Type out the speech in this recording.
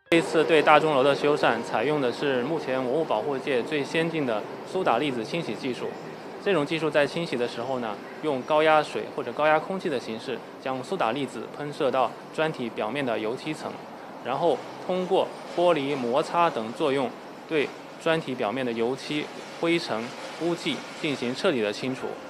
这一次对大钟楼的修缮，采用的是目前文物保护界最先进的苏打粒子清洗技术。这种技术在清洗的时候呢，用高压水或者高压空气的形式，将苏打粒子喷射到砖体表面的油漆层，然后通过剥离、摩擦等作用，对砖体表面的油漆、灰尘、污迹进行彻底的清除。